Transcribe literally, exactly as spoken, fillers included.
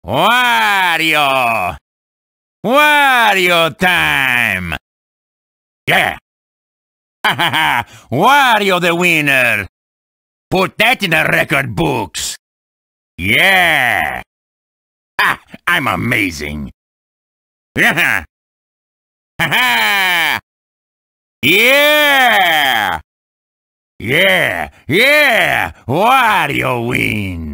Wario! Wario time! Yeah! Ha ha ha! Wario the winner! Put that in the record books! Yeah! Ah, I'm amazing! Yeah! Ha ha! Yeah! Yeah! Yeah! Wario wins!